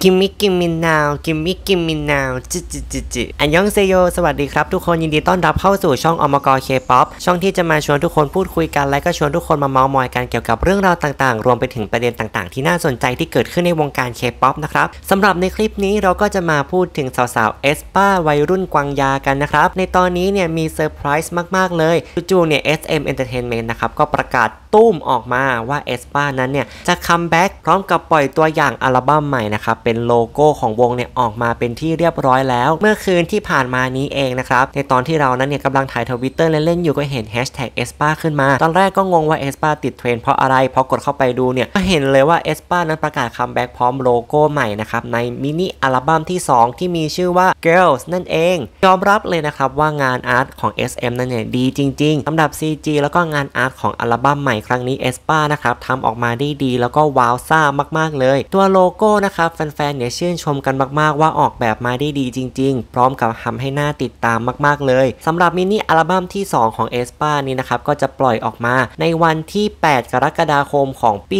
กิมมิกิมมินาวกิมมิกิมมินาวจิอันยองเซโยสวัสดีครับทุกคนยินดีต้อนรับเข้าสู่ช่องอมกเคป๊อปช่องที่จะมาชวนทุกคนพูดคุยกันและก็ชวนทุกคนมาเมาท์มอยกันเกี่ยวกับเรื่องราวต่างๆรวมไปถึงประเด็นต่างๆที่น่าสนใจที่เกิดขึ้นในวงการเคป๊อปนะครับสำหรับในคลิปนี้เราก็จะมาพูดถึงสาวๆเอสป้าวัยรุ่นกวางยากันนะครับในตอนนี้เนี่ยมีเซอร์ไพรส์มากๆเลยจู่ๆเนี่ย SM Entertainment นะครับก็ประกาศตุ้มออกมาว่าเอสป้านั้นเนี่ยจะคัมแบ็กพร้อมกับปล่อยตัวอย่างอัลบั้มใหม่นะครับเป็นโลโก้ของวงเนี่ยออกมาเป็นที่เรียบร้อยแล้วเมื่อคืนที่ผ่านมานี้เองนะครับในตอนที่เรานั้นเนี่ยกำลังถ่ายทวิตเตอร์เล่นๆอยู่ก็เห็นแฮชแท็กเอสป้าขึ้นมาตอนแรกก็งงว่าเอสป้าติดเทรนด์เพราะอะไรพอกดเข้าไปดูเนี่ยก็เห็นเลยว่าเอสป้านั้นประกาศคัมแบ็กพร้อมโลโก้ใหม่นะครับในมินิอัลบั้มที่2ที่มีชื่อว่า Girls นั่นเองยอมรับเลยนะครับว่างานอาร์ตของ SM นั้นเนี่ยดีจริงๆสำหรับ CG แล้วก็งานอาร์ตของอัลบั้มใหม่ครั้งนี้เอสป้านะครับทำออกมาได้ดีแล้วก็ว้าวซ่ามากๆเลยตัวโลโก้นะครับแฟนๆเนี่ยชื่นชมกันมากๆว่าออกแบบมาได้ดีจริงๆพร้อมกับทำให้น่าติดตามมากๆเลยสำหรับมินิอัลบั้มที่2ของเอสป้านี้นะครับก็จะปล่อยออกมาในวันที่8กรกฎาคมของปี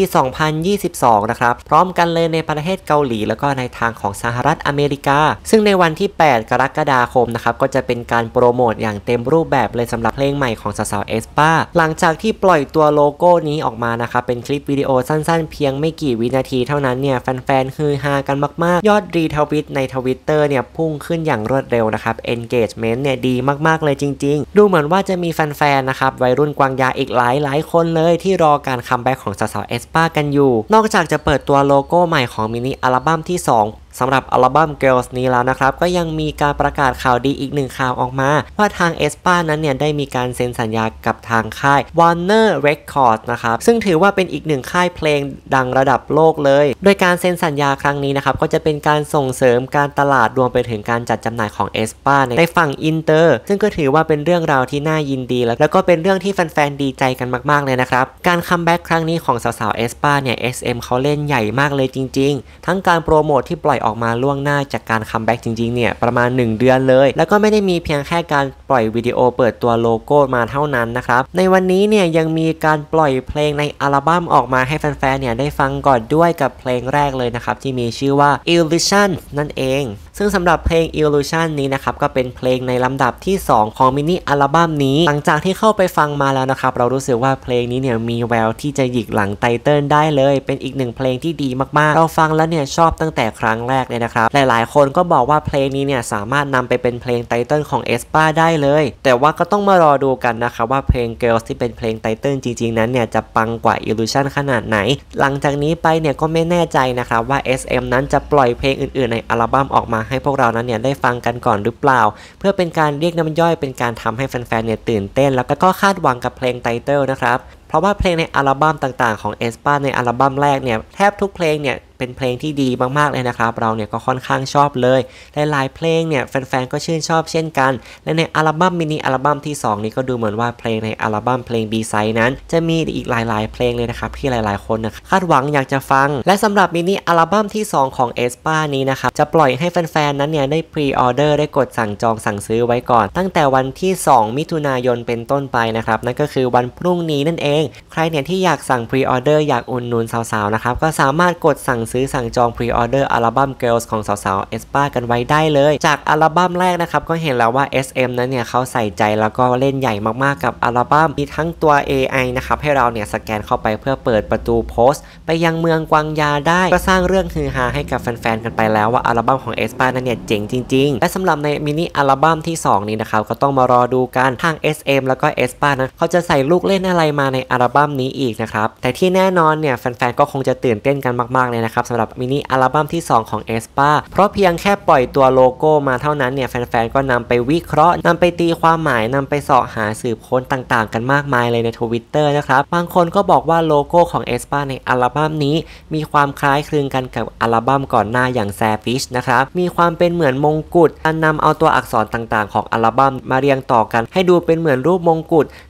2022นะครับพร้อมกันเลยในประเทศเกาหลีแล้วก็ในทางของสหรัฐอเมริกาซึ่งในวันที่8กรกฎาคมนะครับก็จะเป็นการโปรโมทอย่างเต็มรูปแบบเลยสำหรับเพลงใหม่ของสาวๆเอสป้าหลังจากที่ปล่อยตัวโลโก้นี้ออกมานะครับเป็นคลิปวิดีโอสั้นๆเพียงไม่กี่วินาทีเท่านั้นเนี่ยแฟนๆฮือฮากันมากๆยอดรีทวิตในทวิตเตอร์เนี่ยพุ่งขึ้นอย่างรวดเร็วนะครับ engagement เนี่ยดีมากๆเลยจริงๆดูเหมือนว่าจะมีแฟนๆนะครับวัยรุ่นกวางยาอีกหลายคนเลยที่รอการคัมแบ็กของสาวๆเอสป้ากันอยู่นอกจากจะเปิดตัวโลโก้ใหม่ของมินิอัลบั้มที่2สำหรับอัลบั้ม Girls นี้แล้วนะครับก็ยังมีการประกาศข่าวดีอีกหนึ่งข่าวออกมาว่าทางเอสป้านั้นเนี่ยได้มีการเซ็นสัญญากับทางค่าย Warner Records นะครับซึ่งถือว่าเป็นอีกหนึ่งค่ายเพลงดังระดับโลกเลยโดยการเซ็นสัญญาครั้งนี้นะครับก็จะเป็นการส่งเสริมการตลาดรวมไปถึงการจัดจำหน่ายของเอสป้าในฝั่งอินเตอร์ซึ่งก็ถือว่าเป็นเรื่องราวที่น่ายินดีแล้วก็เป็นเรื่องที่แฟนๆดีใจกันมากๆเลยนะครับการคัมแบ็กครั้งนี้ของสาวๆเอสป้าเนี่ย SM เขาเล่นใหญ่มากเลยจริงๆทั้งการโปรโมทที่ปล่อยออกมาล่วงหน้าจากการคัมแบ็กจริงๆเนี่ยประมาณ1เดือนเลยแล้วก็ไม่ได้มีเพียงแค่การปล่อยวิดีโอเปิดตัวโลโก้มาเท่านั้นนะครับในวันนี้เนี่ยยังมีการปล่อยเพลงในอัลบั้มออกมาให้แฟนๆเนี่ยได้ฟังก่อนด้วยกับเพลงแรกเลยนะครับที่มีชื่อว่า Illusion นั่นเองซึ่งสำหรับเพลง Illusion นี้นะครับก็เป็นเพลงในลำดับที่2ของมินิอัลบั้มนี้หลังจากที่เข้าไปฟังมาแล้วนะครับเรารู้สึกว่าเพลงนี้เนี่ยมีแววที่จะหยิกหลังไตเติ้ลได้เลยเป็นอีกหนึ่งเพลงที่ดีมากๆเราฟังแล้วเนี่ยชอบตั้งแต่ครั้งแรกเลยนะครับหลายๆคนก็บอกว่าเพลงนี้เนี่ยสามารถนำไปเป็นเพลงไตเติ้ลของเอสป้าได้เลยแต่ว่าก็ต้องมารอดูกันนะครับว่าเพลง Girls ที่เป็นเพลงไตเติ้ลจริงๆนั้นเนี่ยจะปังกว่า Illusion ขนาดไหนหลังจากนี้ไปเนี่ยก็ไม่แน่ใจนะครับว่า SM นั้นจะปล่อยเพลงอื่นๆในอัลบั้มออกมาให้พวกเรานั้นเนี่ยได้ฟังกันก่อนหรือเปล่าเพื่อเป็นการเรียกน้ำย่อยเป็นการทำให้แฟนๆเนี่ยตื่นเต้นแล้วก็คาดหวังกับเพลงไตเติ้ลนะครับเพราะว่าเพลงในอัลบั้มต่างๆของเอสป้าในอัลบั้มแรกเนี่ยแทบทุกเพลงเนี่ยเป็นเพลงที่ดีมากๆเลยนะครับเราเนี่ยก็ค่อนข้างชอบเลยหลายๆเพลงเนี่ยแฟนๆก็ชื่นชอบเช่นกันและในอัลบั้มมินิอัลบั้มที่2นี้ก็ดูเหมือนว่าเพลงในอัลบั้มเพลง B-side นั้นจะมีอีกหลายๆเพลงเลยนะครับที่หลายๆคนนะคาดหวังอยากจะฟังและสำหรับมินิอัลบั้มที่2ของเอสป้านี้นะครับจะปล่อยให้แฟนๆนั้นเนี่ยได้พรีออเดอร์ได้กดสั่งจองสั่งซื้อไว้ก่อนตั้งแต่วันที่2มิถุนายนเป็นต้นไปนะครับนั่นก็คือวันพรุ่งนี้นั่นเองใครเนี่ยที่อยากสั่งพรีออเดอร์อยากอุ่นนุนสาวๆนะครับก็สามารถกดสั่งซื้อสั่งจองพรีออเดอร์อัลบั้ม Girls ของสาวๆเอสป้ากันไว้ได้เลยจากอัลบั้มแรกนะครับก็เห็นแล้วว่า SM นั้นเนี่ยเขาใส่ใจแล้วก็เล่นใหญ่มากๆกับอัลบั้มมีทั้งตัว AI นะครับให้เราเนี่ยสแกนเข้าไปเพื่อเปิดประตูโพสต์ไปยังเมืองกวางยาได้ก็สร้างเรื่องฮือฮาให้กับแฟนๆกันไปแล้วว่าอัลบั้มของเอสป้านั้นเนี่ยเจ๋งจริงๆและสำหรับในมินิอัลบั้มที่2นี้นะครับก็ต้องมารอดูกันทาง SM แล้วก็เอสป้านั้นเขาจะใส่ลูกเล่นอะไรมาในอัลบั้มนี้อีกนะครับแต่ที่แน่นอนเนี่ยแฟนๆก็คงจะตื่นเต้นกันมากๆเลยนะครับสำหรับมินิอัลบั้มที่2ของเอสป้าเพราะเพียงแค่ปล่อยตัวโลโก้มาเท่านั้นเนี่ยแฟนๆก็นำไปวิเคราะห์นำไปตีความหมายนำไปเสาะหาสืบค้นต่างๆกันมากมายเลยใน Twitter นะครับบางคนก็บอกว่าโลโก้ของเอสป้าในอัลบั้มนี้มีความคล้ายคลึงกันกับอัลบั้มก่อนหน้าอย่าง Savage นะครับมีความเป็นเหมือนมงกุฎการนำเอาตัวอักษรต่างๆของอัลบั้มมาเรียงต่อกันให้ดูเป็นเหมือนรูปมงกุฎ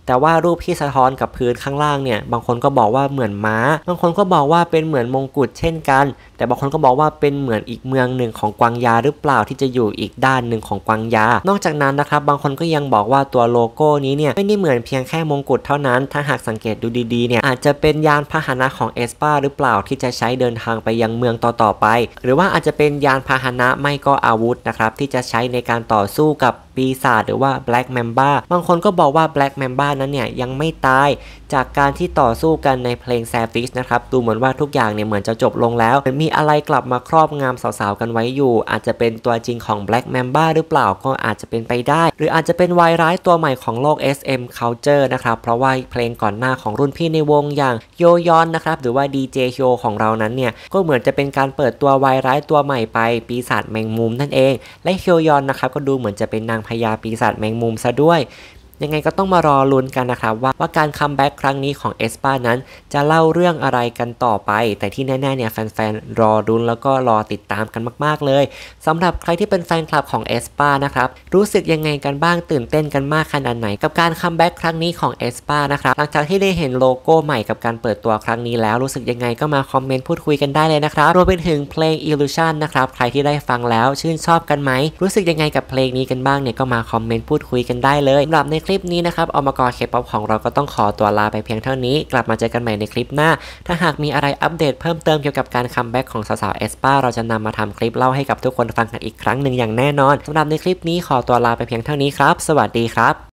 แต่ว่ารูปที่สะท้อนกับพื้นข้างล่างเนี่ยบางคนก็บอกว่าเหมือนม้าบางคนก็บอกว่าเป็นเหมือนมงกุฎเช่นกันแต่บางคนก็บอกว่าเป็นเหมือนอีกเมืองหนึ่งของกวางยาหรือเปล่าที่จะอยู่อีกด้านหนึ่งของกวางยานอกจากนั้นนะครับบางคนก็ยังบอกว่าตัวโลโก้นี้เนี่ยไม่ได้เหมือนเพียงแค่มงกุฎเท่านั้นถ้าหากสังเกตดูดีๆเนี่ยอาจจะเป็นยานพาหนะของเอสปาหรือเปล่าที่จะใช้เดินทางไปยังเมืองต่อๆไปหรือว่าอาจจะเป็นยานพาหนะไม่ก็อาวุธนะครับที่จะใช้ในการต่อสู้กับปีศาจหรือว่า Black Mamba บางคนก็บอกว่า Black Mamba นั้นเนี่ยยังไม่ตายจากการที่ต่อสู้กันในเพลง Savage นะครับดูเหมือนว่าทุกอย่างเนี่ยเหมือนจะจบลงแล้วมีอะไรกลับมาครอบงำสาวๆกันไว้อยู่อาจจะเป็นตัวจริงของ Black Mamba หรือเปล่าก็อาจจะเป็นไปได้หรืออาจจะเป็นวายร้ายตัวใหม่ของโลก SM Culture นะครับเพราะว่าเพลงก่อนหน้าของรุ่นพี่ในวงอย่างโยยอนนะครับหรือว่า DJ โยของเรานั้นเนี่ยก็เหมือนจะเป็นการเปิดตัววายร้ายตัวใหม่ไปปีศาจแมงมุมนั่นเองและโยยอนนะครับก็ดูเหมือนจะเป็นนางพญาปีศาจแมงมุมซะด้วยยังไงก็ต้องมารอลุ้นกันนะครับว่าการคัมแบ็กครั้งนี้ของเอสปานั้นจะเล่าเรื่องอะไรกันต่อไปแต่ที่แน่ๆเนี่ยแฟนๆรอลุ้นแล้วก็รอติดตามกันมากๆเลยสำหรับใครที่เป็นแฟนคลับของเอสปานะครับรู้สึกยังไงกันบ้างตื่นเต้นกันมากขนาดไหนกับการคัมแบ็กครั้งนี้ของเอสปานะครับหลังจากที่ได้เห็นโลโก้ใหม่กับการเปิดตัวครั้งนี้แล้วรู้สึกยังไงก็มาคอมเมนต์พูดคุยกันได้เลยนะครับรวมไปถึงเพลง Illusion นะครับใครที่ได้ฟังแล้วชื่นชอบกันไหมรู้สึกยังไงกับเพลงนี้กันบ้างเนี่ยก็มาคอมเมนต์พูดคุยกันได้เลยสำหรับในคลิปนี้นะครับอมกรเคป๊อปของเราก็ต้องขอตัวลาไปเพียงเท่านี้กลับมาเจอกันใหม่ในคลิปหน้าถ้าหากมีอะไรอัปเดตเพิ่มเติมเกี่ยวกับการคัมแบ็กของสาวๆเอสปาเราจะนำมาทำคลิปเล่าให้กับทุกคนฟังกันอีกครั้งหนึ่งอย่างแน่นอนสำหรับในคลิปนี้ขอตัวลาไปเพียงเท่านี้ครับสวัสดีครับ